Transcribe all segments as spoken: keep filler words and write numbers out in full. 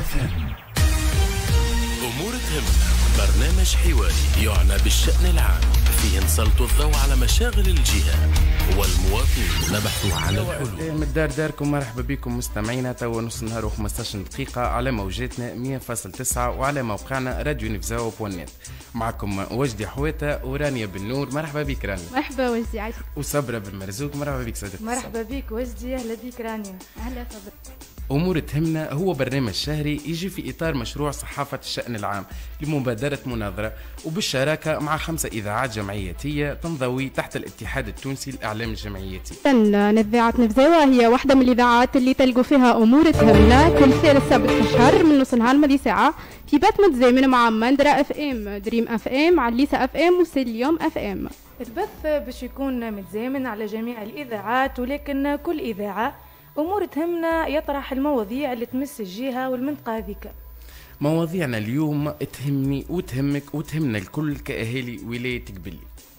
اف ام. أمور تهمنا، برنامج حواري يعنى بالشأن العام، فيه نسلط الضوء على مشاغل الجهة والمواطنين، نبحث عن الحلول. من الدار داركم، مرحبا بكم مستمعينا. توا نص النهار وخمسطاش دقيقة على موجاتنا مية فاصلة تسعة وعلى موقعنا راديو نفزاو بوانيت. معكم وجدي حويته ورانيا بن نور. مرحبا بك رانيا. مرحبا وجدي. عايشة. وصبرا بن مرزوق. مرحبا بك صديقتي. مرحبا بك وجدي. اهلا بك رانيا. اهلا صبرا. أمور تهمنا هو برنامج شهري يجي في إطار مشروع صحافة الشأن العام لمبادرة مناظرة وبالشراكة مع خمسة إذاعات جمعياتية تنضوي تحت الاتحاد التونسي للإعلام الجمعياتي. إذاعة نفزاوة هي واحدة من الإذاعات اللي تلقوا فيها أمور تهمنا كل ثالث سبت في الشهر من نص نهار لمدي ساعة في بث متزامن مع مندرة اف ام، دريم اف ام، عليسة اف ام، وسيليوم اف ام. البث باش يكون متزامن على جميع الإذاعات، ولكن كل إذاعة أمور تهمنا يطرح المواضيع اللي تمس الجهة والمنطقة هذيك. مواضيعنا اليوم تهمني وتهمك وتهمنا الكل كأهالي ولاية قبلي.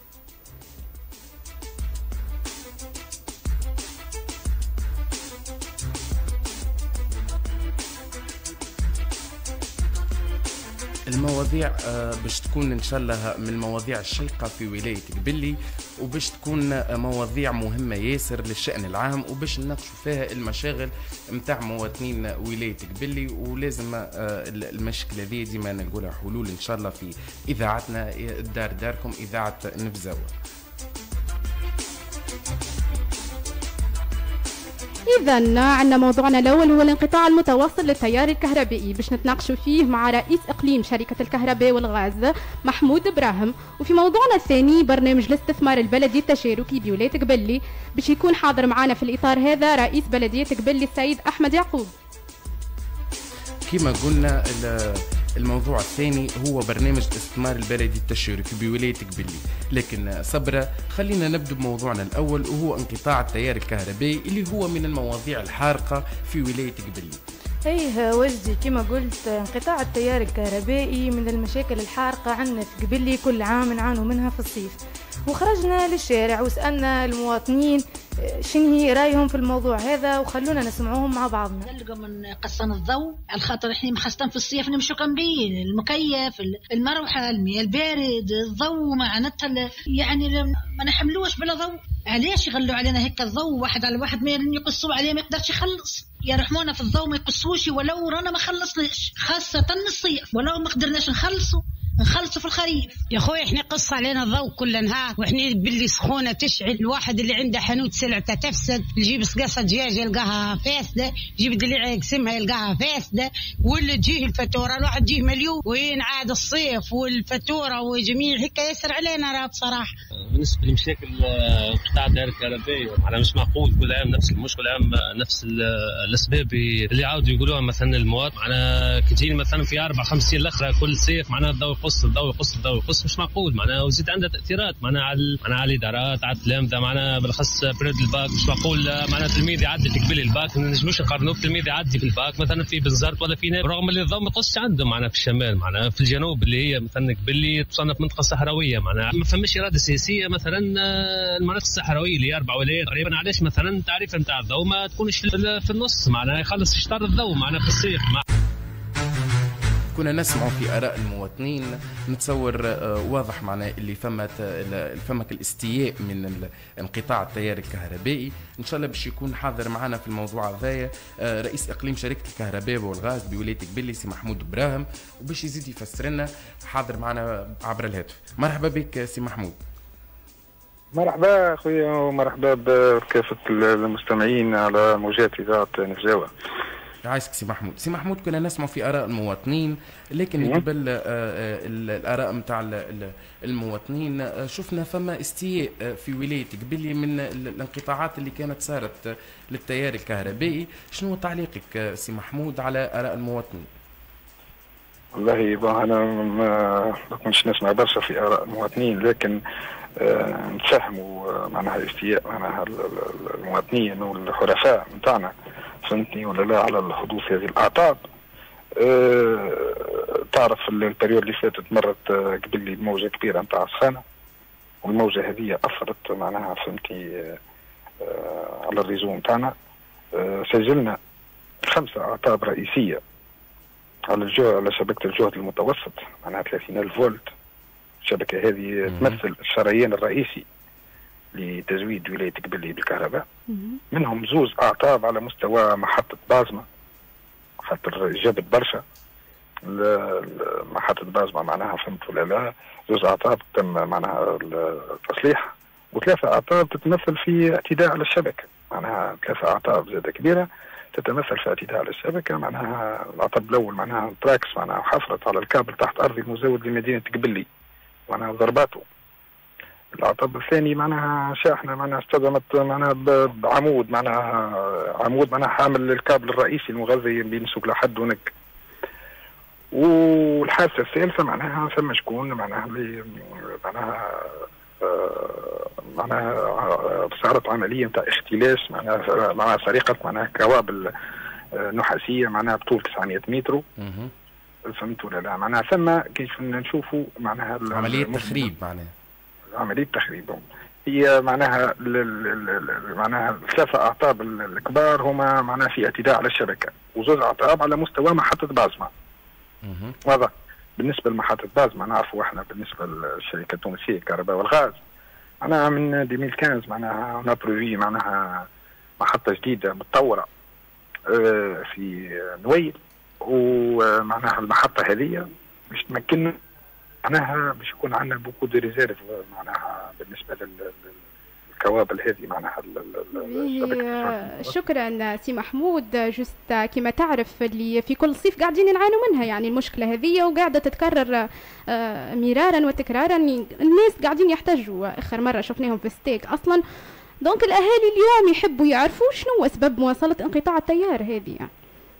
المواضيع باش تكون ان شاء الله من المواضيع الشيقة في ولاية قبلي، وباش تكون مواضيع مهمة ياسر للشأن العام، وباش نناقشوا فيها المشاغل متاع مواطنين ولاية قبلي. ولازم المشكلة هذه ديما نلقولها حلول ان شاء الله في اذاعتنا الدار داركم، اذاعة نفزاوة. إذا عندنا موضوعنا الأول هو الانقطاع المتواصل للتيار الكهربائي، باش نتناقشوا فيه مع رئيس إقليم شركة الكهرباء والغاز محمود إبراهيم. وفي موضوعنا الثاني برنامج الاستثمار البلدي التشاركي بولاية قبلي، باش يكون حاضر معنا في الإطار هذا رئيس بلدية قبلي السيد أحمد يعقوب. كما قلنا الموضوع الثاني هو برنامج الاستثمار البلدي التشاركي بولاية قبلي، لكن صبرا خلينا نبدأ بموضوعنا الأول وهو انقطاع التيار الكهربائي اللي هو من المواضيع الحارقة في ولاية قبلي. ايه وجدي، كما قلت انقطاع التيار الكهربائي من المشاكل الحارقة عندنا في قبلي، كل عام نعانوا منها في الصيف. وخرجنا للشارع وسألنا المواطنين شنو رايهم في الموضوع هذا، وخلونا نسمعوهم مع بعضنا. نلقى من قصان الضوء على خاطر احنا مخصصين في الصيف نمشوا كامبين، المكيف، المروحه، المياه البارد، الضوء معناتها يعني ما نحملوش بلا ضوء. علاش يغلوا علينا هيك الضوء واحد على واحد؟ ما يقصوا عليه ما يقدرش يخلص، يرحمونا في الضوء ما يقصوش، ولو رانا ما خلصناش خاصه الصيف، ولو ما قدرناش نخلصوا نخلصوا في الخريف. يا خويا احنا قص علينا الضوء كل نهار، واحنا باللي سخونه تشعل. الواحد اللي عنده حانوت سلعته تفسد، يجيب سقاصه دجاج يلقاها فاسده، يجيب دليعه يقسمها يلقاها فاسده، ولا تجيه الفاتوره الواحد تجيه مليون. وين عاد الصيف والفاتوره وجميع هيك يسر علينا راه بصراحه. بالنسبه لمشاكل قطاع التيار الكهربائي على مش معقول كل عام نفس المشكل، عام نفس الاسباب اللي عاودوا يقولوها مثلا المواطن. معنا كتير مثلا في اربع خمس سنين الاخرى كل صيف معنا الضوء يقص الضوء يقص الضوء يقص، مش معقول معنا. وزيد عندها تاثيرات معنا على معنا على الادارات، على التلامذه، معنا بالاخص بريد الباك. مش معقول معنا تلميذ يعدي في قبل الباك ما نجموش نقارنوه بتلميذ يعدي في الباك مثلا في بنزرت ولا في ناب، رغم اللي الضوء ما يقصش عندهم معنا في الشمال. معنا في الجنوب اللي هي مثلا قبلي تصنف منطقه صحراويه، معنا ما فماش اراده سياسيه مثلا المناطق الصحراويه اللي هي اربع ولايات تقريبا. علاش مثلا التعريفه نتاع الضوء ما تكونش في النص، معنا يخلص شطر الضوء معنا في الصيف. كنا نسمع في آراء المواطنين، نتصور واضح معنا اللي فمت فمك الاستياء من انقطاع التيار الكهربائي. ان شاء الله باش يكون حاضر معنا في الموضوع هذايا رئيس اقليم شركه الكهرباء والغاز بولايه قبلي سي محمود إبراهيم، وباش يزيد يفسر لنا حاضر معنا عبر الهاتف. مرحبا بك سي محمود. مرحبا اخويا ومرحبا بكافه المستمعين على موجات اذاعه نفزاوة. عايشك سي محمود. سي محمود كنا نسمع في آراء المواطنين، لكن قبل الآراء متاع المواطنين شفنا فما استياء في ولاية قبلي من الانقطاعات اللي كانت صارت للتيار الكهربائي. شنو تعليقك سي محمود على آراء المواطنين؟ والله أنا ما كنتش نسمع برشا في آراء المواطنين، لكن نتفهموا معناها استياء معناها المواطنين والحرفاء نتاعنا، فهمتني ولا لا، على الحدوث هذه الأعطاب. أه تعرف البريود اللي فاتت مرت قبل لي بموجة كبيرة نتاع سخانة، والموجة هذه أثرت معناها فهمتي أه على الريزو نتاعنا. أه سجلنا خمسة أعطاب رئيسية على الجهد على شبكة الجهد المتوسط معناها ثلاثين ألف فولت. الشبكة هذه تمثل الشريان الرئيسي لتزويد ولاية قبلي بالكهرباء. منهم زوز أعطاب على مستوى محطة بازما، خاطر جابت برشا محطة بازما معناها فهمت ولا لا. زوز أعطاب تم معناها التصليح، وثلاثة أعطاب تتمثل في اعتداء على الشبكة، معناها ثلاثة أعطاب زادة كبيرة تتمثل في اعتداء على الشبكة. معناها العطب الأول معناها تراكس معناها حفرت على الكابل تحت أرضي المزود لمدينة قبلي معناها ضرباته. العطب الثاني معناها شاحنة معناها اصطدمت معناها بعمود معناها عمود معناها حامل الكابل الرئيسي المغذي بين سوق لحد ونك. والحادثة الثالثة معناها ثم شكون معناها معناها آه معناها صارت عملية نتاع اختلاس معناها معناها سرقة معناها كوابل آه نحاسية معناها بطول تسعمائة متر. فهمت ولا لا؟ معناها ثم كيف نشوفوا معناها عملية تخريب معناها عملية تخريب. هي معناها معناها ثلاثة أعطاب الكبار هما معناها في اعتداء على الشبكة، وزوج أعطاب على مستوى محطة بازما. واضح. بالنسبة لمحطة بازما نعرفوا احنا بالنسبة للشركة التونسية للكهرباء والغاز معناها من ألفين وخمسطاش معناها نابروفي معناها محطة جديدة متطورة اه في نويل، ومعناها المحطة هذه باش تمكننا معناها باش يكون عندنا بوكو دو ريزيرف معناها بالنسبة للكوابل هذه معناها. شكرا سي محمود. جست كما تعرف اللي في كل صيف قاعدين نعانوا منها يعني المشكلة هذه وقاعدة تتكرر مرارا وتكرارا. الناس قاعدين يحتاجوا، آخر مرة شفناهم في ستيك أصلا. دونك الأهالي اليوم يحبوا يعرفوا شنو أسباب مواصلة انقطاع التيار هذه يعني.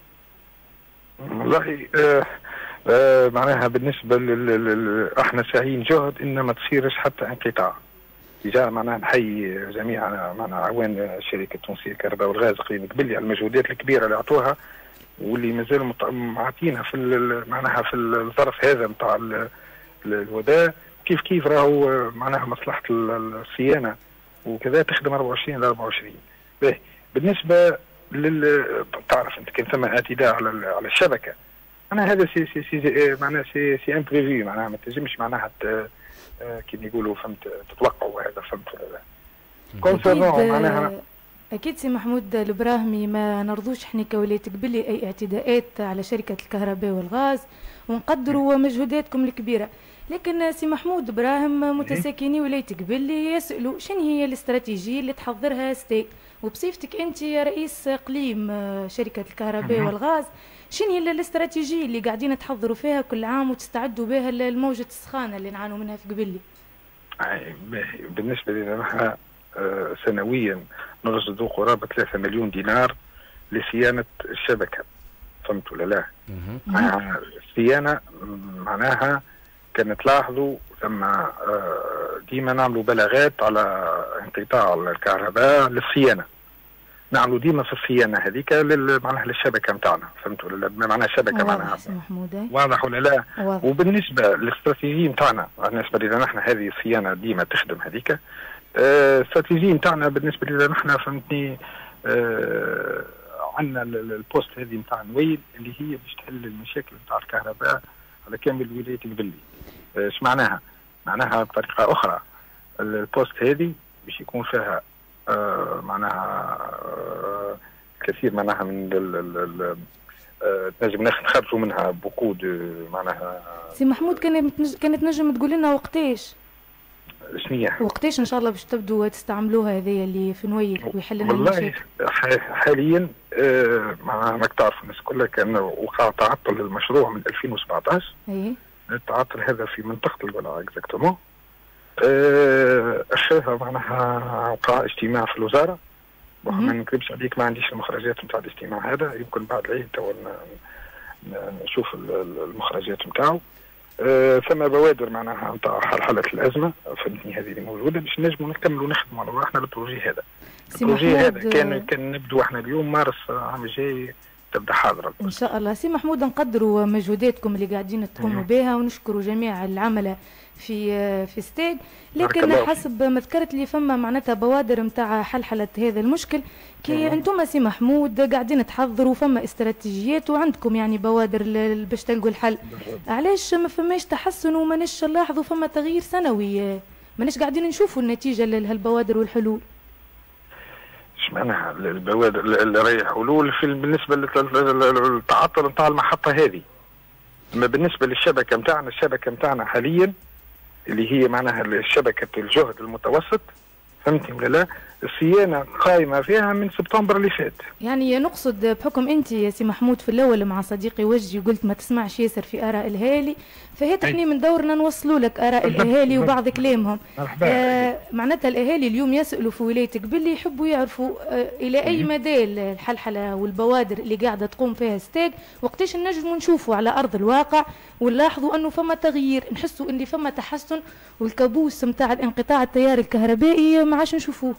والله آه آه معناها بالنسبة لل احنا ساعين جهد ان ما تصيرش حتى انقطاع. جاء معناها نحيي جميع معناها عوان الشركة التونسية للكهرباء والغاز قليل قبلي على المجهودات الكبيرة اللي عطوها واللي مازالوا معطينا في معناها في الظرف هذا نتاع الوباء. كيف كيف راهو معناها مصلحة الصيانة وكذا تخدم أربعة وعشرين على أربعة وعشرين. باهي بالنسبة لل تعرف انت كان ثم اعتداء على على الشبكة معناها هذا سي سي سي معناها سي سي امبريفي معناها ما تنجمش معناها كيما يقولوا فهمت تتوقعوا هذا فهمت ولا لا. كونسيرنون معناها اكيد سي محمود البراهمي ما نرضوش احنا كولاية قبلي اي اعتداءات على شركة الكهرباء والغاز ونقدروا مجهوداتكم الكبيرة، لكن سي محمود براهم متساكني ولاية قبلي يسألوا شنو هي الاستراتيجية اللي تحضرها ستيك، وبصفتك انت يا رئيس اقليم شركة الكهرباء والغاز شنو هي الاستراتيجية اللي قاعدين تحضروا فيها كل عام وتستعدوا بها للموجة السخانة اللي نعانوا منها في قبلي؟ بالنسبة لنا نحن سنويا نرصدوا قرابة ثلاثة مليون دينار لصيانة الشبكة فهمت ولا لا؟ الصيانة معناها كان تلاحظوا ثم ديما نعملوا بلاغات على انقطاع الكهرباء للصيانة، نعملوا ديما في الصيانة هذيك معناها للشبكة نتاعنا فهمت ولا لا؟ معناها شبكة معناها واضح ولا لا؟ واضح. وبالنسبة للاستراتيجية نتاعنا بالنسبة لنا نحن هذه الصيانة ديما تخدم هذيك الاستراتيجية نتاعنا بالنسبة لنا نحن فهمتني اه عندنا البوست هذه نتاع نويل اللي هي باش تحل المشاكل نتاع الكهرباء على كامل ولاية قبلي. ايش معناها؟ معناها بطريقة أخرى البوست هذه باش يكون فيها آه معناها آه كثير معناها من نجم نخرجوا منها بوكو معناها. سي محمود كانت كانت نجم تقول لنا وقتاش؟ شنو وقتاش ان شاء الله باش تبدوا تستعملوها هذه اللي في نويل ويحل لنا المشاكل؟ والله حاليا آه معناها تعرف الناس كلها كان وقع تعطل للمشروع من ألفين وسبعطاش. اي التعطل هذا في منطقة القلعة اكزاكتومون. أه معناها وقع اجتماع في الوزارة ما نكذبش عليك ما عنديش المخرجات نتاع الاجتماع هذا، يمكن بعد العيد تو نشوف المخرجات نتاعو. أه ثم بوادر معناها نتاع حلحلة الأزمة فهمتني هذه اللي موجودة باش نجموا نكملوا نخدموا على روحنا بالبروجي هذا. البروجي هذا كان كان نبدو احنا اليوم مارس عام الجاي تبدا حاضره. ان شاء الله. سي محمود، نقدروا مجهوداتكم اللي قاعدين تقوموا بها ونشكروا جميع العملاء في في ستيج، لكن حسب ما ذكرت لي فما معناتها بوادر نتاع حلحله هذا المشكل. كي انتم سي محمود قاعدين تحضروا فما استراتيجيات وعندكم يعني بوادر باش تلقوا الحل، علاش ما فماش تحسن وماناش نلاحظوا فما تغيير سنوي؟ ماناش قاعدين نشوفوا النتيجه لهالبوادر والحلول. اش معناها البوادر اللي راهي حلول في بالنسبه للتعطل نتاع المحطه هذه؟ اما بالنسبه للشبكه نتاعنا، الشبكه نتاعنا حاليا اللي هي معناها الشبكه الجهد المتوسط، فهمتني ولا لا؟ الصيانه قائمه فيها من سبتمبر اللي فات. يعني نقصد بحكم انت يا سي محمود في الاول مع صديقي وجدي قلت ما تسمعش ياسر في اراء الاهالي، فهيك احنا من دورنا نوصلوا لك اراء الاهالي وبعض كلامهم. آه معناتها الاهالي اليوم يسالوا في ولايتك باللي يحبوا يعرفوا آه الى اي مدى الحلحله والبوادر اللي قاعده تقوم فيها ستيج، وقتاش نجموا نشوفوا على ارض الواقع ونلاحظوا انه فما تغيير، نحسوا ان فما تحسن، والكابوس نتاع الانقطاع التيار الكهربائي ما عادش نشوفوه.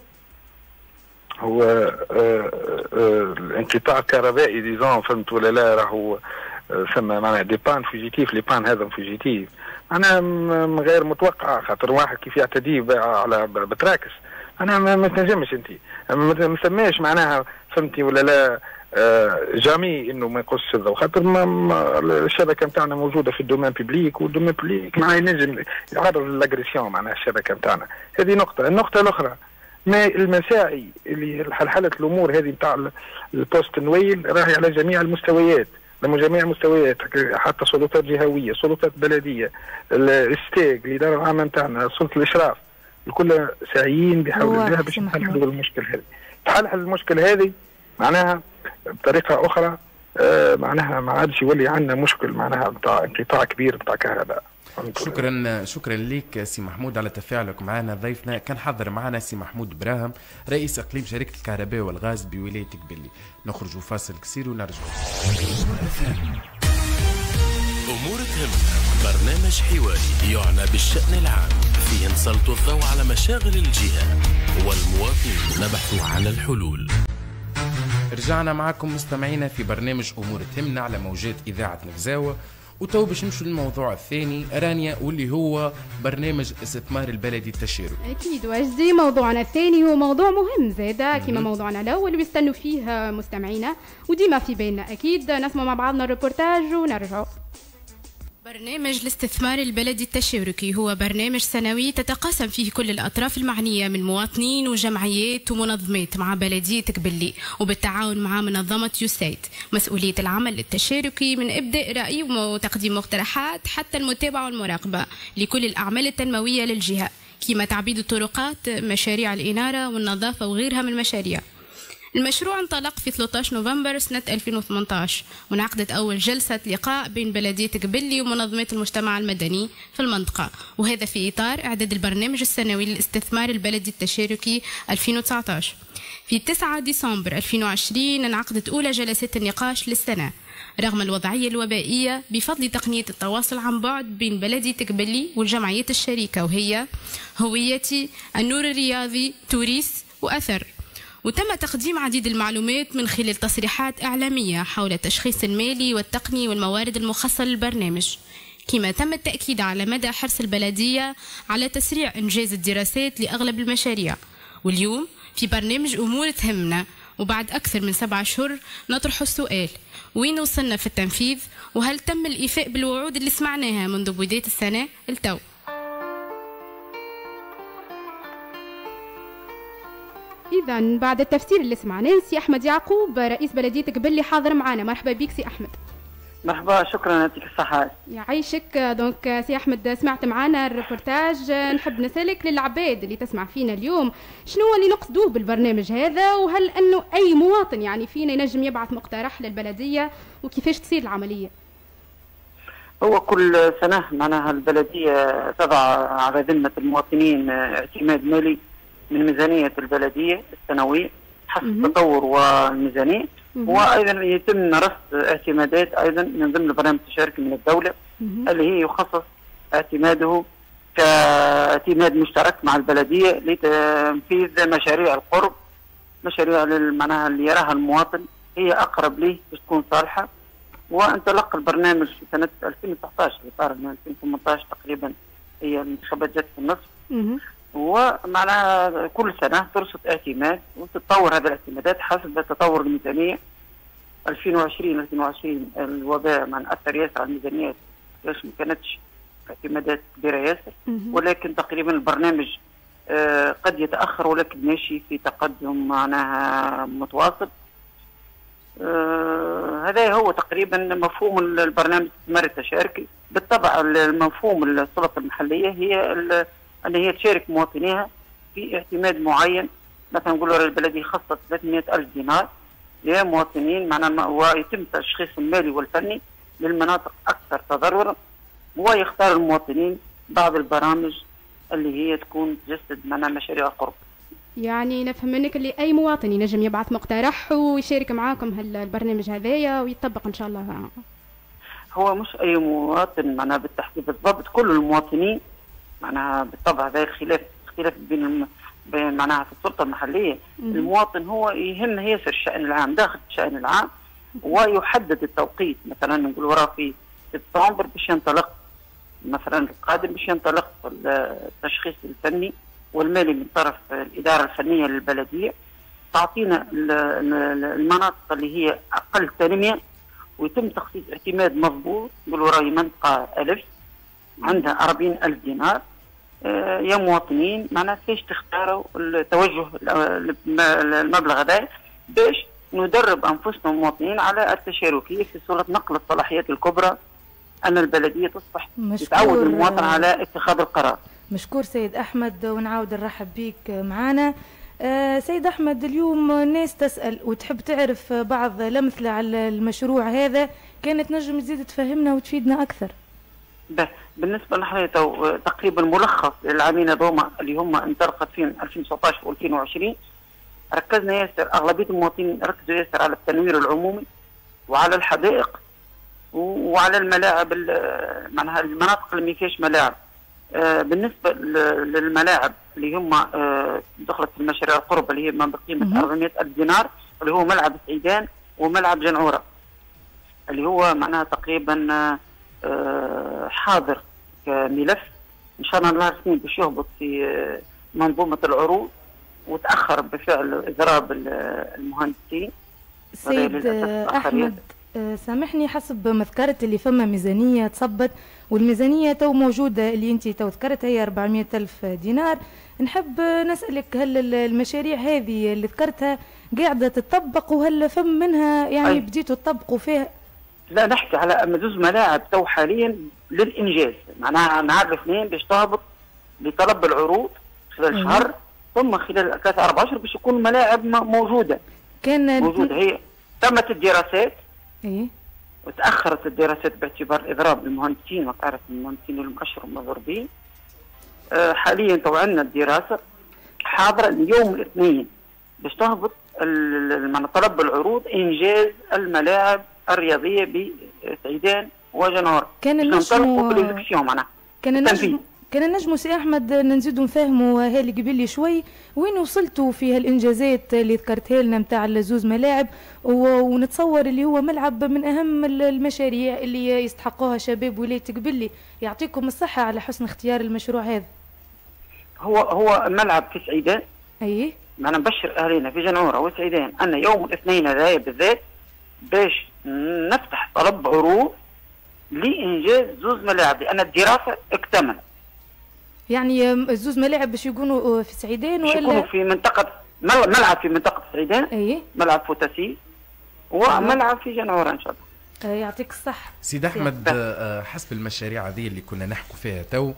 هو آه آه الانقطاع الكهربائي ديزون فهمت ولا لا، راهو ثم معناها دي بان فوجيتيف، لي بان هذا فوجيتيف معناها غير متوقعه، خاطر واحد كيف يعتدي على بتراكس انا ما تنجمش انت ما تسميش معناها فهمتي ولا لا آه جامي انه ما يقصش الضوء، خاطر الشبكه نتاعنا موجوده في الدومين بيبليك، والدومين بيبليك معناها ينجم يعرض للاغريسيون معناها الشبكه نتاعنا. هذه نقطه. النقطه الاخرى ما المساعي اللي حلحله الامور هذه نتاع البوست نويل راهي على جميع المستويات، على جميع المستويات، حتى سلطات جهويه، سلطات بلديه، الستيج، الاداره العامه نتاعنا، سلطه الاشراف، الكل ساعيين بحول الله باش نحلوا المشكل هذه. تحلحل المشكل هذه معناها بطريقه اخرى آه معناها ما عادش يولي عندنا مشكل معناها نتاع انقطاع كبير نتاع كهرباء. شكرا شكرا لك سي محمود على تفاعلك معنا. ضيفنا كان حاضر معنا سي محمود براهم، رئيس اقليم شركه الكهرباء والغاز بولايه قبلي. نخرجوا فاصل قصير ونرجعوا. امور تهمنا، برنامج حواري يعنى بالشان العام، فيه نسلط الضوء على مشاغل الجهه والمواطنين نبحث عن الحلول. رجعنا معكم مستمعينا في برنامج امور تهمنا على موجات اذاعه نفزاوه، وتو باش نمشوا للموضوع الثاني رانيا، واللي هو برنامج استثمار البلدي التشاركي. اكيد وجدي، موضوعنا الثاني هو موضوع مهم زاده كما موضوعنا الاول اللي بيستنوا فيه مستمعينا وديما في بالنا. اكيد نسمع مع بعضنا الريبورتاج ونرجعوا. برنامج الاستثمار البلدي التشاركي هو برنامج سنوي تتقاسم فيه كل الأطراف المعنية من مواطنين وجمعيات ومنظمات مع بلدية قبلي، وبالتعاون مع منظمة يوسايد مسؤولية العمل التشاركي من إبداء رأي وتقديم مقترحات حتى المتابعة والمراقبة لكل الأعمال التنموية للجهة، كما تعبيد الطرقات، مشاريع الإنارة والنظافة وغيرها من المشاريع. المشروع انطلق في ثلاثة عشر نوفمبر سنة ألفين وثمانية عشر، ونعقدت أول جلسة لقاء بين بلدية قبلي ومنظمات المجتمع المدني في المنطقة، وهذا في إطار إعداد البرنامج السنوي للاستثمار البلدي التشاركي ألفين وتسعة عشر. في تسعة ديسمبر ألفين وعشرين انعقدت أولى جلسات النقاش للسنة رغم الوضعية الوبائية بفضل تقنية التواصل عن بعد بين بلدية قبلي والجمعيات الشريكة، وهي هويتي، النور الرياضي، توريس وأثر. وتم تقديم عديد المعلومات من خلال تصريحات إعلامية حول التشخيص المالي والتقني والموارد المخصصة للبرنامج، كما تم التأكيد على مدى حرص البلدية على تسريع إنجاز الدراسات لأغلب المشاريع. واليوم في برنامج أمور تهمنا وبعد أكثر من سبعة أشهر نطرح السؤال: وين وصلنا في التنفيذ؟ وهل تم الإيفاء بالوعود اللي سمعناها منذ بداية السنة التو؟ إذا بعد التفسير اللي سمعناه، سي أحمد يعقوب رئيس بلدية قبلي حاضر معنا. مرحبا بك سي أحمد. مرحبا، شكرا، يعطيك الصحة. يعيشك. دونك سي أحمد سمعت معنا الريبورتاج، نحب نسألك للعباد اللي تسمع فينا اليوم شنو اللي نقصدوه بالبرنامج هذا، وهل أنه أي مواطن يعني فينا ينجم يبعث مقترح للبلدية، وكيفاش تصير العملية؟ هو كل سنة معناها البلدية تضع على ذمة المواطنين اعتماد مالي من ميزانية البلدية السنوية حسب التطور والميزانية، وأيضا يتم رصد اعتمادات أيضا من ضمن البرنامج التشاركي من الدولة اللي هي يخصص اعتماده كاعتماد مشترك مع البلدية لتنفيذ مشاريع القرب، مشاريع معناها اللي يراها المواطن هي اقرب ليه باش تكون صالحه. وانطلق البرنامج في سنه ألفين وتسعطاش في اطار ألفين وثمانطاش تقريبا هي الانتخابات جات في النصف. ومعناها كل سنه ترصد اعتماد وتتطور هذه الاعتمادات حسب تطور الميزانيه. ألفين وعشرين ألفين وعشرين الوباء من اثر ياسر على الميزانيات، ليش ما كانتش اعتمادات كبيره ياسر، ولكن تقريبا البرنامج آه قد يتاخر ولكن ماشي في تقدم معناها متواصل. آه هذا هو تقريبا مفهوم البرنامج الاستثماري التشاركي. بالطبع المفهوم السلطه المحليه هي ان هي تشارك مواطنيها في اعتماد معين. مثلا نقولوا البلديه خصصت ثلاثمئة ألف دينار لمواطنين معنا، ويتم التشخيص المالي والفني للمناطق اكثر تضررا، ويختار المواطنين بعض البرامج اللي هي تكون تجسد معنا مشاريع قرب. يعني نفهم منك اللي اي مواطن ينجم يبعث مقترح ويشارك معاكم هالبرنامج هذايا ويطبق ان شاء الله. هو مش اي مواطن معناها بالتحديد، بالضبط كل المواطنين معناها. بالطبع هذا خلاف خلاف بين الم... بين معناها في السلطه المحليه. مم. المواطن هو يهم ياسر الشان العام داخل الشان العام، ويحدد التوقيت. مثلا نقول وراه في سبتمبر باش ينطلق مثلا القادم باش ينطلق التشخيص الفني والمالي من طرف الاداره الفنيه للبلديه، تعطينا المناطق اللي هي اقل تنميه ويتم تخصيص اعتماد مضبوط. نقولوا راهي منطقه ألف عندها أربعين ألف دينار. آه يا مواطنين معناها كيفاش تختاروا التوجه المبلغ هذا باش ندرب انفسنا المواطنين على التشاركيه في صوره نقل الصلاحيات الكبرى، ان البلديه تصبح تتعود المواطن على اتخاذ القرار. مشكور سيد احمد، ونعاود نرحب بك معنا. آه سيد احمد، اليوم الناس تسال وتحب تعرف بعض الامثله على المشروع هذا، كانت نجم تزيد تفهمنا وتفيدنا اكثر. بالنسبه نحن تقريبا ملخص للعامين هذوما اللي هم انطلقت فيهم ألفين وتسعطاش وألفين وعشرين، ركزنا ياسر، اغلبيه المواطنين ركزوا ياسر على التنوير العمومي وعلى الحدائق وعلى الملاعب، معناها المناطق اللي ما فيهاش ملاعب. آه بالنسبه للملاعب اللي هم آه دخلت في المشاريع القرب اللي هي بقيمه أربعمئة ألف دينار، اللي هو ملعب سعيدان وملعب جنعوره، اللي هو معناها تقريبا آه حاضر كملف. ان شاء الله نهار الاثنين باش يهبط في آه منظومه العروض، وتاخر بفعل اضراب المهندسين. سيد احمد سامحني، حسب ما ذكرت اللي فما ميزانيه تصبت، والميزانيه تو موجوده اللي انت تو ذكرتها هي أربعمئة ألف دينار. نحب نسالك، هل المشاريع هذه اللي ذكرتها قاعده تطبق، وهل فم منها يعني أي. بديتوا تطبقوا فيها؟ لا، نحكي على مجوز ملاعب تو حاليا للانجاز، معناها نهار الاثنين باش تهبط لطلب العروض خلال أي. شهر، ثم خلال ثلاثة أربعة أشهر باش يكون الملاعب موجوده. كان موجوده هي تمت الدراسات. ايه وتاخرت الدراسات باعتبار اضراب المهندسين، وتعرف المهندسين المؤشر المضروبين. أه حاليا تو عندنا الدراسه حاضره اليوم الاثنين باش تهبط طلب العروض انجاز الملاعب الرياضيه بسعيدان وجنور. كان النجم معناها كان النجم كان نجمو سي احمد نزيدو نفهموا هالي قبل شوي وين وصلتوا في هالانجازات اللي ذكرتها لنا نتاع الزوز ملاعب، ونتصور اللي هو ملعب من اهم المشاريع اللي يستحقوها شباب ولايه قبلي. يعطيكم الصحه على حسن اختيار المشروع هذا. هو هو ملعب في سعيدان. اي معنا نبشر اهالينا في جنوره وسعيدان ان يوم الاثنين هذايا بالذات باش نفتح طلب عروض لانجاز زوز ملاعب، لان الدراسه اكتملت. يعني الزوز ملاعب باش يكونوا في سعيدان ولا يكونوا في منطقه ملعب في منطقه سعيدان. اي ملعب فوتاسيس وملعب في جنوره ان شاء الله. يعطيك الصحه سيد احمد. حسب المشاريع هذه اللي كنا نحكوا فيها تو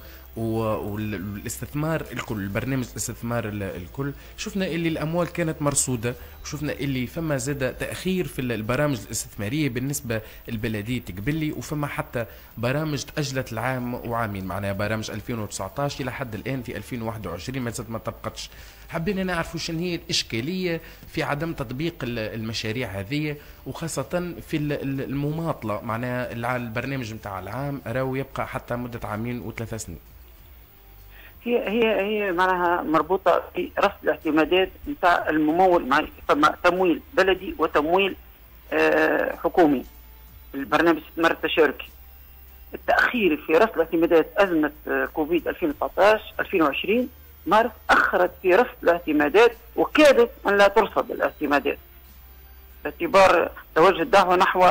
والاستثمار الكل، البرنامج الاستثمار الكل، شفنا اللي الاموال كانت مرصوده، وشفنا اللي فما زاد تاخير في البرامج الاستثماريه بالنسبه لبلديه قبلي، وفما حتى برامج تاجلت العام وعامين، معناها برامج ألفين وتسعطاش الى حد الان في ألفين وواحد وعشرين ما زالت ما طبقتش. حبينا نعرفوا شنو هي الاشكاليه في عدم تطبيق المشاريع هذه، وخاصه في المماطله، معناها البرنامج نتاع العام راهو يبقى حتى مده عامين وثلاثة سنين. هي هي هي معناها مربوطه في رصد الاعتمادات نتاع الممول، مع تمويل بلدي وتمويل حكومي، البرنامج الاستثمار التشاركي. التأخير في رصد الاعتمادات أزمة كوفيد ألفين وتسعطاش ألفين وعشرين مارس أخرت في رصد الاعتمادات وكادت أن لا ترصد الاعتمادات باعتبار توجه الدعوة نحو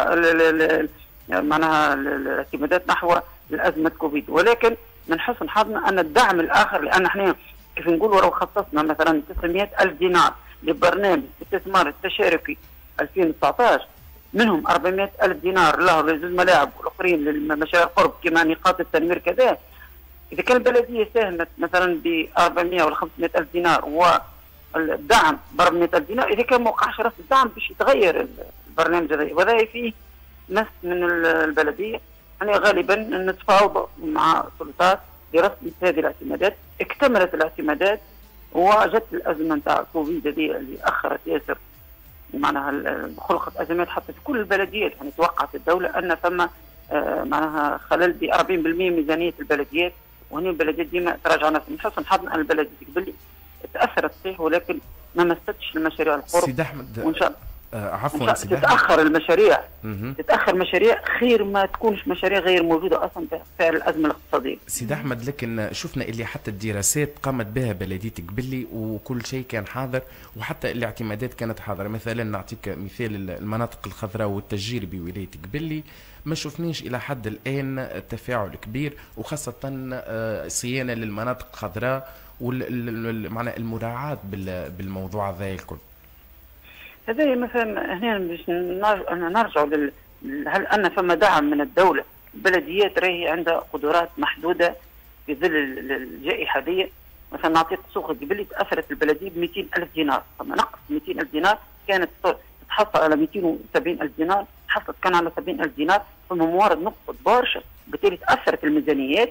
معناها الاعتمادات نحو الأزمة كوفيد. ولكن من حسن حظنا أن الدعم الآخر، لأن احنا كيف نقول لو خصصنا مثلا تسعمائة ألف دينار لبرنامج الاستثمار التشاركي ألفين وتسعطاش، منهم أربعمائة ألف دينار له لزوج ملاعب والآخرين للمشاريع القرب كما نقاط التنمير كذا. إذا كان البلدية ساهمت مثلا ب أربعمائة ولا خمسمائة ألف دينار والدعم ب أربعمائة ألف دينار، إذا كان ما وقعش رصد الدعم باش يتغير البرنامج هذا، وهذا فيه ناس من البلدية يعني غالبا نتفاوض مع السلطات لرصد هذه الاعتمادات. اكتملت الاعتمادات وجت الأزمة نتاع كوفيد هذه اللي أخرت ياسر، معناها خلقت أزمات حتى في كل البلديات. يعني توقعت الدولة أن ثم آه معناها خلل ب أربعين بالمئة ميزانية البلديات، وهنا البلديات ديما تراجع نفسها. من حسن حظنا أن البلديات قبل تأثرت صحيح، ولكن ما مستش المشاريع القرب. سيد أحمد وإن شاء آه عفوا سيد أحمد تتأخر المشاريع مه. تتأخر مشاريع خير ما تكونش مشاريع غير موجودة أصلا في الأزمة الاقتصادية. سيد أحمد، لكن شفنا اللي حتى الدراسات قامت بها بلدية قبلي وكل شيء كان حاضر، وحتى الاعتمادات كانت حاضرة. مثلا نعطيك مثال المناطق الخضراء والتشجير بولاية قبلي، ما شفناش إلى حد الآن تفاعل كبير، وخاصة صيانة للمناطق الخضراء ومعنى المراعاة بالموضوع هذا الكل. هذا مثلا هنا باش نرجعوا لل هل ان فما دعم من الدوله؟ البلديات راهي عندها قدرات محدوده في ظل الجائحه هذه. مثلا نعطيك سوق قبلي تاثرت البلديه ب مئتين ألف دينار، فما نقص مئتين ألف دينار كانت تتحصل على مئتين وسبعين ألف دينار، تحصلت كان على سبعين ألف دينار، فما موارد نقصت برشا، بالتالي تاثرت الميزانيات.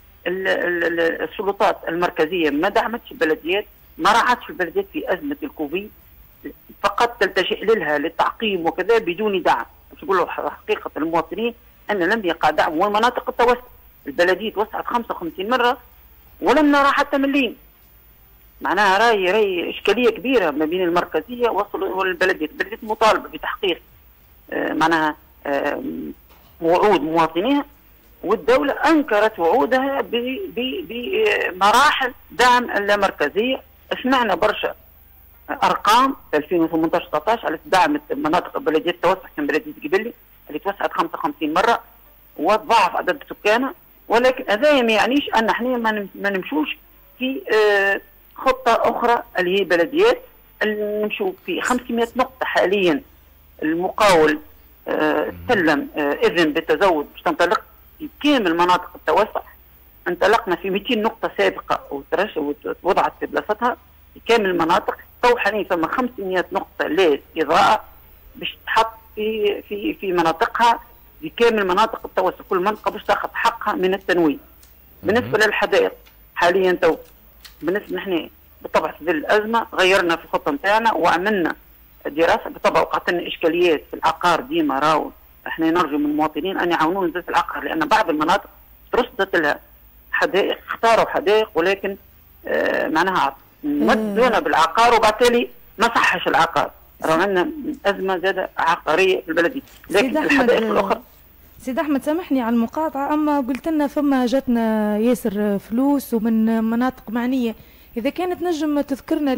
السلطات المركزيه ما دعمتش البلديات، ما راعتش البلديات في ازمه الكوفيد، فقط تلتجئ لها للتعقيم وكذا بدون دعم. تقول حقيقه المواطنين ان لم يقع دعم، والمناطق التوسع البلديه توسعت خمسة وخمسين مره ولم نرى حتى مليم. معناها راي راي اشكاليه كبيره ما بين المركزيه والبلديه. البلديه مطالبه بتحقيق آه معناها آه وعود مواطنيها، والدوله انكرت وعودها بمراحل دعم اللامركزيه. سمعنا برشا ارقام في ألفين وثمانطاش تسعطاش على دعم مناطق البلديات التوسع، كان بلديه قبلي اللي توسعت خمسة وخمسين مره وضاعف عدد سكانها. ولكن هذا ما يعنيش ان احنا ما نمشوش في خطه اخرى اللي هي بلديات، اللي نمشوا في خمسمائة نقطه حاليا. المقاول سلم اذن بالتزود باش تنطلق في كامل مناطق التوسع. انطلقنا في مئتين نقطه سابقه ووضعت في بلاصتها في كامل المناطق. تو حاليا ثم خمسمائة نقطة للإضاءة باش تحط في في في مناطقها في كامل مناطق التوسع، كل منطقة باش تاخذ حقها من التنويه. بالنسبة للحدائق حاليا تو بالنسبة نحن بالطبع في ظل الأزمة غيرنا في الخطة نتاعنا وعملنا دراسة. بالطبع وقعت لنا إشكاليات في العقار ديما، راهو احنا نرجو من المواطنين أن يعاونونا في العقار، لأن بعض المناطق رصدت لها حدائق، اختاروا حدائق ولكن آه معناها مدونا بالعقار وبالتالي ما صحش العقار. رغم ان ازمه زاده عقاريه في البلديه، لكن الحدائق الاخرى. سيد احمد سامحني على المقاطعه، اما قلت لنا فما جاتنا ياسر فلوس ومن مناطق معنيه، اذا كانت نجم تذكرنا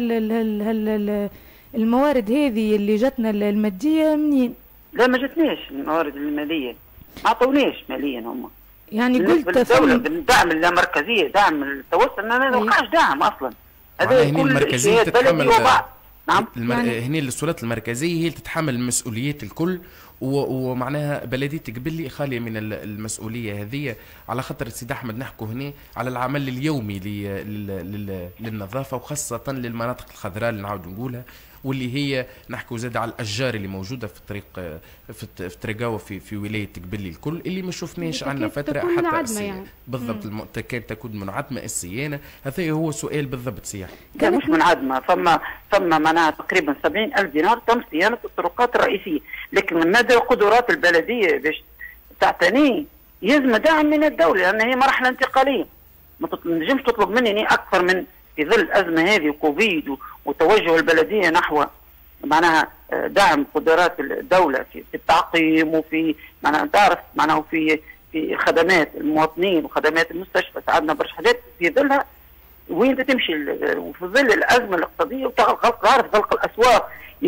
الموارد هذه اللي جاتنا الماديه منين؟ لا ما جاتناش الموارد الماليه، ما عطوناش ماليا هم. يعني قلت الدوله بالدعم اللامركزيه، دعم التوسع ما وقعش دعم اصلا. هذا كل المركزيه تتحمل. نعم المر... يعني هنا السلطات المركزيه هي اللي تتحمل مسؤوليات الكل، و... ومعناها بلديه قبلي خاليه من المسؤوليه هذه، على خاطر سيد احمد نحكوا هنا على العمل اليومي ل... لل... لل... للنظافه، وخاصه للمناطق الخضراء اللي نعاود نقولها، واللي هي نحكوا زاد على الاشجار اللي موجوده في الطريق في في طريقاوه في في ولايه قبلي الكل، اللي ما شفناش عندنا فتره حتى يعني. بالضبط الم... كانت تكون منعدمه الصيانه. هذا هو سؤال بالضبط سياح. لا مش منعدمه، فما فما معناها تقريبا سبعين ألف دينار تم صيانه الطرقات الرئيسيه، لكن مدى قدرات البلديه باش تعتني يلزم دعم من الدوله، لان هي مرحله انتقاليه. ما تنجمش تطلب مني اكثر من في ظل الازمه هذه وكوفيد وتوجه البلديه نحو معناها دعم قدرات الدوله في التعقيم وفي معناها تعرف معناها في في خدمات المواطنين وخدمات المستشفى، عندنا برشا حاجات في ظلها وين تمشي وفي ظل الازمه الاقتصاديه وغلق عارف غلق الاسواق،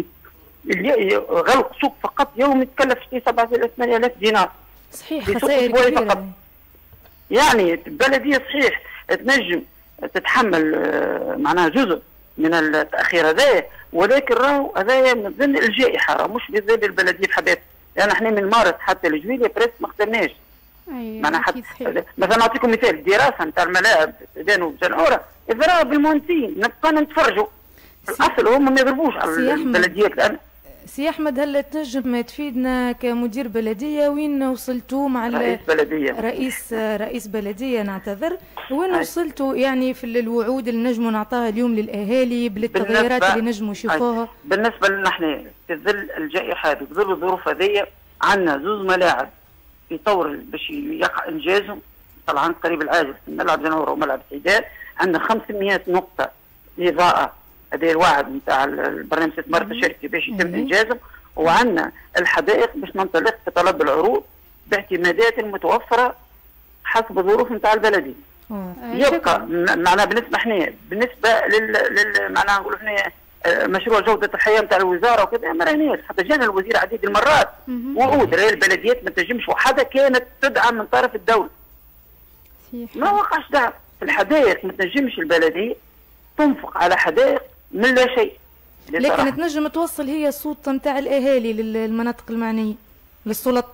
غلق سوق فقط يوم يتكلف شيء سبعة آلاف ثمانية آلاف دينار. صحيح خسائر كبيره. يعني البلديه صحيح تنجم تتحمل معناها جزء من التاخير هذايا، ولكن راهو هذايا من ضمن الجائحه، راه مش في ظل البلديه بحدها، لان احنا من مارس حتى لجويليا بريس ما خدمناش. معناها حتى مثلا نعطيكم مثال الدراسه نتاع الملاعب سودان وجنعوره اذا راه بالمهندسين نبقى نتفرجوا الاصل هم ما يضربوش على البلديات. لان سي احمد هل تنجم تفيدنا كمدير بلديه وين وصلتوا مع رئيس بلديه رئيس رئيس بلديه نعتذر، وين وصلتوا يعني في الوعود اللي نجموا نعطاها اليوم للاهالي بالتغيرات اللي نجموا يشوفوها؟ بالنسبه لنا احنا في ظل الجائحه هذه، في ظل الظروف هذه، عندنا زوز ملاعب في طور باش يقع انجازهم طبعا قريب العاجل في ملعب جنورة وملعب سيدان، عندنا خمسمائة نقطه اضاءه، هذا الوعد نتاع البرنامج استثمار الشركه باش يتم انجازهم، وعندنا الحدائق باش ننطلق في طلب العروض باعتمادات المتوفره حسب الظروف نتاع البلديه. يبقى معناها بالنسبه احنا بالنسبه لل, لل... معناها نقولوا احنا مشروع جوده الحياه نتاع الوزاره وكذا ما رانيش، حتى جانا الوزير عديد المرات وعود راهي البلديات ما تنجمش وحده كانت تدعم من طرف الدوله. ما وقعش دعم في الحدائق، ما تنجمش البلديه تنفق على حدائق من لا شيء. لكن تنجم توصل هي الصوت نتاع الاهالي للمناطق المعنيه للسلطات.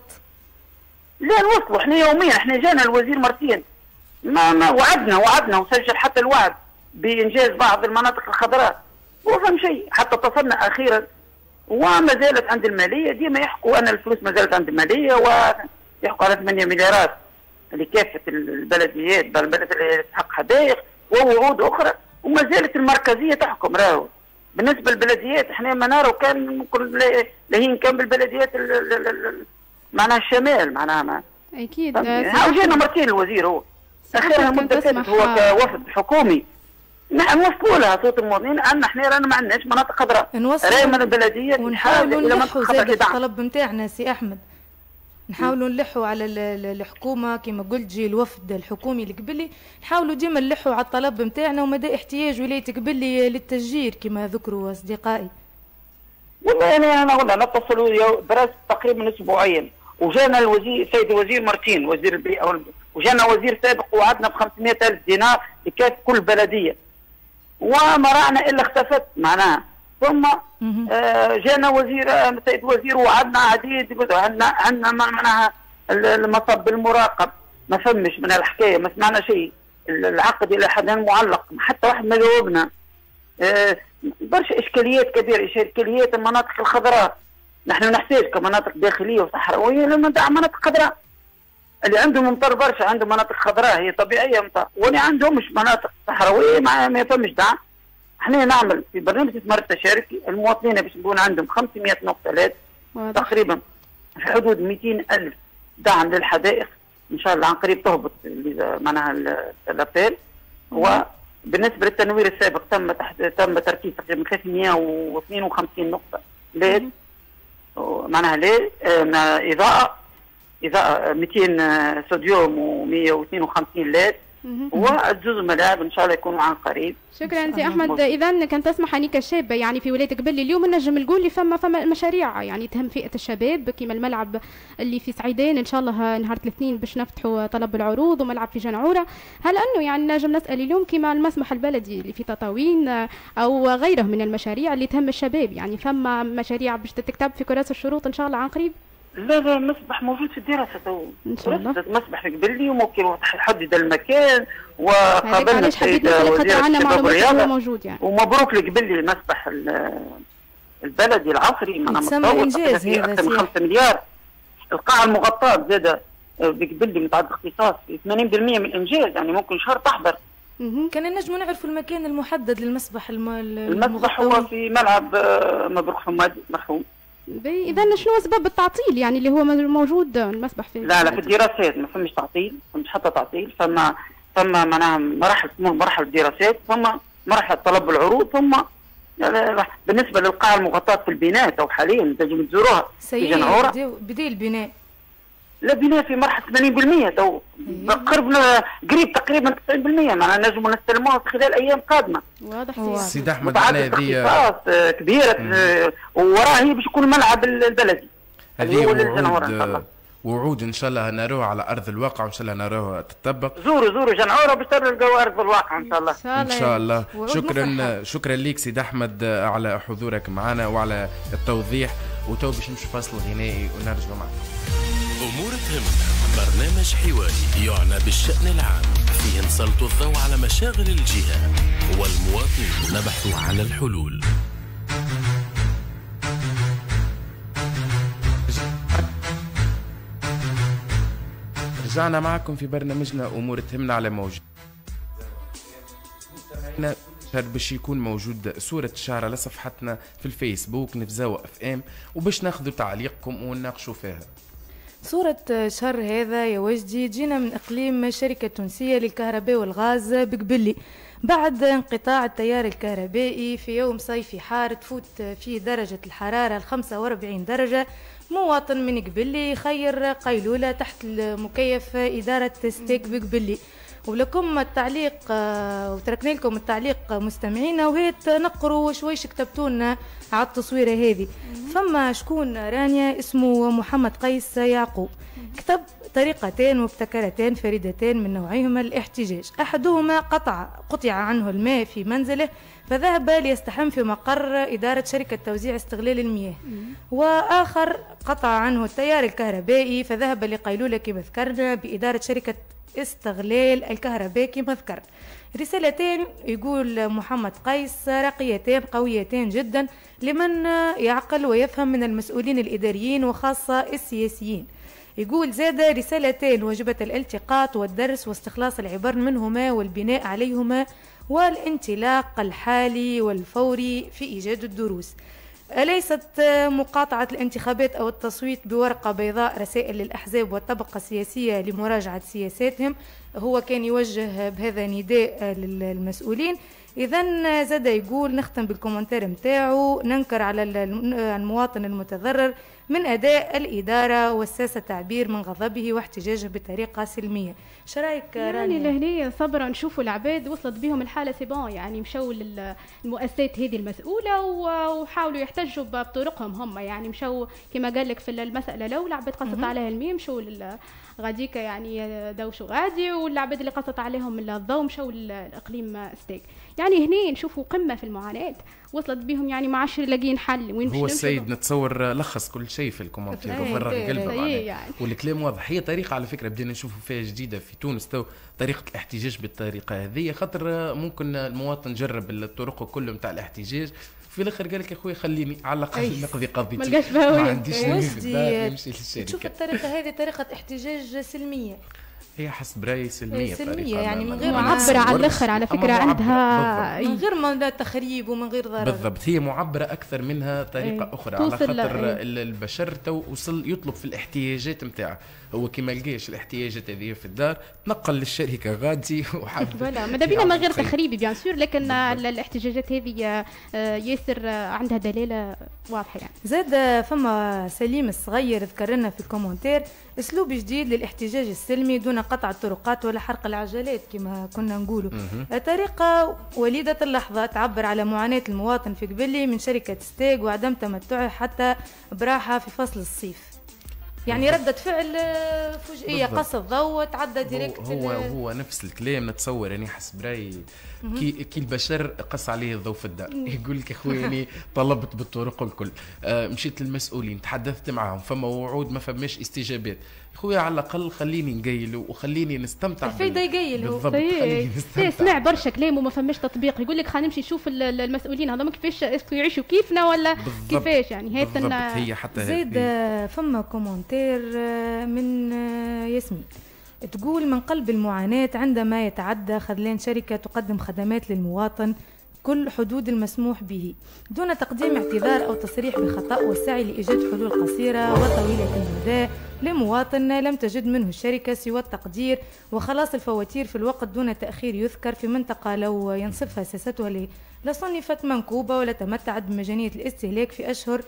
لا نوصلوا احنا يوميا، احنا جانا الوزير مرتين ما ما وعدنا وعدنا وسجل حتى الوعد بانجاز بعض المناطق الخضراء، وفهم شيء حتى اتصلنا اخيرا وما زالت عند الماليه ديما يحكوا ان الفلوس ما زالت عند الماليه ويحكوا على ثمانية مليارات لكافه البلديات البلد اللي تحق حدائق ووعود اخرى، وما زالت المركزيه تحكم. راهو بالنسبه للبلديات احنا ما نرى كان ممكن لهين كان بالبلديات معناها الشمال معناها ما اكيد وجينا مرتين الوزير هو اخيرا مده فاتت هو كوفد حكومي نوصلوا لها صوت المواطنين ان احنا رانا ما عندناش مناطق خضراء، راهي من البلديه ونحاولوا نلحوا زاد الطلب نتاعنا سي احمد، نحاولوا نلحوا على الحكومه كما قلت جي الوفد الحكومي القبلي، نحاولوا ديما نلحوا على الطلب نتاعنا ومدى احتياج ولايه قبلي للتشجير كما ذكروا اصدقائي. والله انا انا قلنا نتصلوا دراسه تقريبا اسبوعيا وجانا الوزير سيد الوزير مارتين وزير البيئه وجانا وزير سابق وعدنا ب خمسمائة ألف دينار لكاف كل بلديه وما رانا الا اختفت معناها. ثم آه جانا وزير سيد وزير وعدنا عديد عندنا عندنا معناها المصب المراقب ما فمش من الحكايه ما سمعنا شيء، العقد الى حد الان معلق حتى واحد ما جاوبنا. آه برشا اشكاليات كبيره، اشكاليات المناطق الخضراء، نحن نحتاج كمناطق داخليه وصحراويه لما ندعم مناطق خضراء. اللي عندهم ممطر برشا عندهم مناطق خضراء هي طبيعيه ممطر، واللي عندهمش مناطق صحراويه ما يفهمش دعم. احنا نعمل في برنامج استثمار التشاركي المواطنين باش يكون عندهم خمسمائة نقطه لاد تقريبا في حدود مئتين ألف دعم للحدائق ان شاء الله عن قريب تهبط معناها الابال. وبالنسبه للتنوير السابق تم تحت تم تركيز تقريبا ثلاثمائة واثنين وخمسين نقطه لاد معناها لاد اضاءه اضاءه مئتين صوديوم ومئة واثنين وخمسين لاد والجزء الملاعب ان شاء الله يكونوا عن قريب. شكرا سي احمد. اذا كان تسمح اني كشابه يعني في ولايه قبلي اليوم نجم نقول لي فما فما مشاريع يعني تهم فئه الشباب كما الملعب اللي في سعيدان ان شاء الله نهار الاثنين باش نفتحوا طلب العروض وملعب في جنعوره، هل انه يعني نجم نسال اليوم كما المسبح البلدي اللي في تطاوين او غيره من المشاريع اللي تهم الشباب، يعني فما مشاريع باش تتكتب في كراسه الشروط ان شاء الله عن قريب؟ لا لا مسبح موجود في الدراسه تو ان شاء الله. مسبح في قبلي وممكن حدد المكان وقابلنا السيد وزير الشباب والرياضه موجود يعني. ومبروك لقبلي المسبح البلدي العصري معنا متطور في اكثر من خمسة مليار. القاعه المغطاه زاده بقبلي متعدد اختصاص في ثمانين بالمئة من الانجاز، يعني ممكن شهر تحضر. كان نجموا نعرفوا المكان المحدد للمسبح المسبح هو في ملعب مبروك حمادي مرحوم. اذا شنو اسباب التعطيل يعني اللي هو موجود المسبح في لا لا في الدراسات ما فمش تعطيل، ما فمش حتى تعطيل، فما فما معناها مراحل تمر مراحل الدراسات، ثم مرحله طلب العروض، ثم لا لا لا. بالنسبه للقاعه المغطاه في البناء او حاليا تنجم تزوروها في جنعوره. بدي البناء لا بناء في مرحله ثمانين بالمئة تو قربنا قريب تقريبا تسعين بالمئة معناها نجم نستلموها خلال ايام قادمه. واضح سيد احمد معناها هذه كبيره ووراها هي باش يكون الملعب البلدي هذه وعود وعود ان شاء الله نروها على ارض الواقع وان شاء الله نروها تطبق. زوروا زوروا جنعوره باش تلقاو ارض الواقع ان شاء الله. ان شاء الله. شكرا شكرا ليك سيد احمد على حضورك معنا وعلى التوضيح. وتو باش نمشي فاصل غنائي ونرجع معك. امور تهمنا برنامج حواري يعنى بالشأن العام فيه نسلط الضوء على مشاغل الجهة والمواطنين نبحث عن الحلول. رجعنا معكم في برنامجنا امور تهمنا على موجود باش يكون موجود صورة الشعر على صفحتنا في الفيسبوك نفزاوة اف ام وباش ناخذوا تعليقكم ونناقشوا فيها. صورة شهر هذا يا وجدي جينا من اقليم شركة تونسية للكهرباء والغاز بقبلي بعد انقطاع التيار الكهربائي في يوم صيفي حار تفوت فيه درجة الحرارة ال خمسة وأربعين درجة. مواطن من قبلي خير قيلولة تحت المكيف إدارة ستيك بقبلي. ولكم التعليق وتركنا لكم التعليق مستمعينا وهي تنقروا شويش كتبتونا على التصويرة هذه. فما شكون رانيا اسمه محمد قيس يعقوب كتب طريقتين مبتكرتين فريدتين من نوعهما الاحتجاج. أحدهما قطع قطع عنه الماء في منزله فذهب ليستحم في مقر إدارة شركة توزيع استغلال المياه. وآخر قطع عنه التيار الكهربائي فذهب لقيلولة كما ذكرنا بإدارة شركة استغلال الكهرباء كما ذكرت. رسالتين يقول محمد قيس راقيتين قويتين جدا لمن يعقل ويفهم من المسؤولين الإداريين وخاصة السياسيين. يقول زاد رسالتين وجبة الالتقاط والدرس واستخلاص العبر منهما والبناء عليهما والانطلاق الحالي والفوري في إيجاد الدروس. أليست مقاطعة الانتخابات أو التصويت بورقة بيضاء رسائل للأحزاب والطبقة السياسية لمراجعة سياساتهم؟ هو كان يوجه بهذا نداء للمسؤولين. إذن زاد يقول نختم بالكومنتار متاعه ننكر على المواطن المتضرر من أداء الإدارة والساسة تعبير من غضبه واحتجاجه بطريقة سلمية. شرايك يعني لهنا صبرا نشوفوا العباد وصلت بهم الحالة سيبون يعني مشوا للمؤسسات هذه المسؤولة وحاولوا يحتجوا بطرقهم هم يعني مشوا كما قال لك في المسألة لو العباد قصت عليها المية مشوا غاديكا يعني دوشوا غادي والعباد اللي قصت عليهم الضوء مشوا للإقليم ستيك. يعني هنا نشوفوا قمة في المعاناة وصلت بهم يعني ما عادش لاقيين حل. وين هو السيد نتصور لخص كل شيء في الكومنتير وفرغ قلبه يعني. والكلام واضح. هي طريقة على فكرة بدينا نشوفوا فيها جديدة في تونس تو طريقة الاحتجاج بالطريقة هذه خاطر ممكن المواطن جرب الطرق كله نتاع الاحتجاج في الاخر قال لك يا خويا خليني على الاقل نقضي قضيتي ما عنديش نمشي للشركة. تشوف الطريقة هذه طريقة احتجاج سلمية هي حسب رايي سلميه سلميه يعني من غير معبره على الاخر على فكره عندها من غير ما تخريب ومن غير ضرر. بالضبط هي معبره اكثر منها طريقه ايه. اخرى على خاطر ايه. البشر تو وصل يطلب في الاحتياجات نتاعه هو كي لقاش الاحتياجات هذه في الدار تنقل للشركه غادي وحب فوالا ماذا بينا من غير تخريب بيان سور لكن الاحتجاجات هذه ياسر عندها دلاله واضحه يعني. زاد فما سليم الصغير ذكر لنا في الكومنتير اسلوب جديد للاحتجاج السلمي دون قطع الطرقات ولا حرق العجلات كما كنا نقولوا. طريقه وليده اللحظه تعبر على معاناه المواطن في قبلي من شركه ستيك وعدم تمتعه حتى براحه في فصل الصيف. يعني ردة فعل فجئية قص الضوء تعدى ديريكت. هو هو نفس الكلام نتصور يعني حسب رايي كي كي البشر قص عليه الضوء في الدار يقول لك يا خويا يعني طلبت بالطرق الكل آه مشيت للمسؤولين تحدثت معهم فما وعود ما فماش استجابات خويا على الاقل خليني نقيل وخليني نستمتع الفايده يقيل هو بالضبط خليني نستمتع. سمع برشا كلام وما فماش تطبيق يقول لك خلينا نمشي نشوف المسؤولين هذوما كيفاش يعيشوا كيفنا ولا كيفاش يعني هي بالضبط هي حتى زيد فما كومنتير من ياسمين تقول من قلب المعاناة عندما يتعدى خذلان شركة تقدم خدمات للمواطن كل حدود المسموح به دون تقديم اعتذار أو تصريح بخطأ، والسعي لإيجاد حلول قصيرة وطويلة المدى لمواطن لم تجد منه الشركة سوى التقدير وخلاص الفواتير في الوقت دون تأخير، يذكر في منطقة لو ينصفها سياستها لصنفت منكوبة ولا تمتعت بمجانية الاستهلاك في أشهر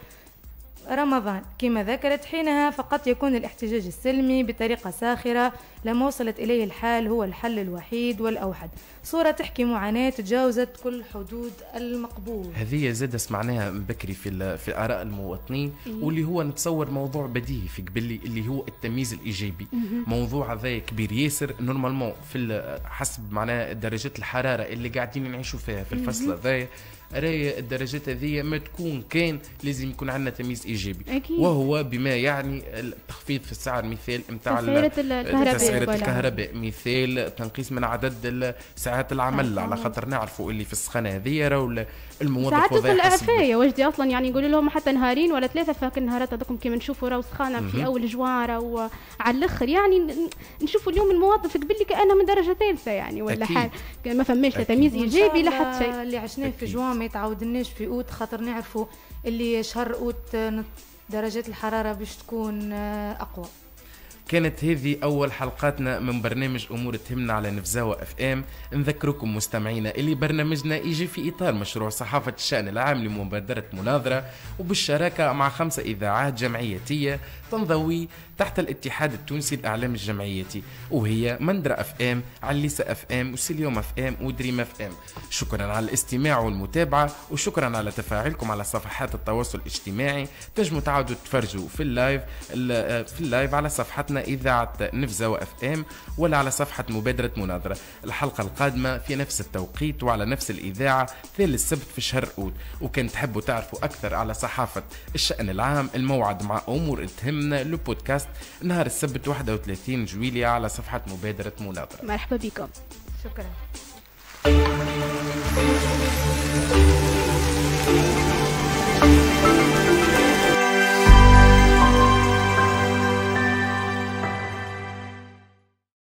رمضان كما ذكرت حينها، فقط يكون الاحتجاج السلمي بطريقة ساخرة لما وصلت إليه الحال هو الحل الوحيد والأوحد. صورة تحكي معاناة تجاوزت كل حدود المقبول. هذه زاد سمعناها من بكري في في آراء المواطنين، واللي هو نتصور موضوع بديهي في قبلي اللي هو التمييز الإيجابي. موضوع هذا كبير ياسر نورمالمون في حسب معناها درجات الحرارة اللي قاعدين نعيشوا فيها في الفصل هذا، راي الدرجات هذه ما تكون كان لازم يكون عندنا تمييز ايجابي أكيد. وهو بما يعني التخفيض في السعر، مثال نتاع تسعيره الكهرباء، مثال تنقيص من عدد ساعات العمل، على خاطر نعرفوا اللي في السخانه هذه راهو الموظف ساعات الإعفاء وجدي اصلا يعني يقولوا لهم حتى نهارين ولا ثلاثه، فاك النهارات هذوكم كيما نشوفوا راهو سخانه في اول جواره وعلى الاخر، يعني نشوفوا اليوم المواظف قبل لي كانه من درجه ثالثه يعني ولا حاجه، ما فماش تمييز ايجابي لحد شيء. اللي عشناه في جوان ما يتعودناش في اوت، خاطر نعرفوا اللي شهر اوت درجات الحراره باش تكون اقوى. كانت هذه أول حلقاتنا من برنامج أمور تهمنا على نفزاوة اف ام. نذكركم مستمعينا اللي برنامجنا يجي في إطار مشروع صحافة الشأن العام لمبادرة مناظرة، وبالشراكة مع خمسة إذاعات جمعيتية تنضوي تحت الاتحاد التونسي للإعلام الجمعيتي، وهي مندرة اف ام، عليسة اف ام، وسيليوم اف ام، ودريم اف ام. شكرا على الاستماع والمتابعة، وشكرا على تفاعلكم على صفحات التواصل الاجتماعي. تنجموا تعودوا تفرجوا في اللايف في اللايف على صفحتنا إذاعة نفزاوة اف ام ولا على صفحة مبادرة مناظرة. الحلقة القادمة في نفس التوقيت وعلى نفس الإذاعة ثالث سبت في شهر أوت. وكان تحبوا تعرفوا أكثر على صحافة الشأن العام، الموعد مع أمور تهمنا لو بودكاست نهار السبت واحد وثلاثين جويلية على صفحة مبادرة مناظرة. مرحبا بكم. شكرا.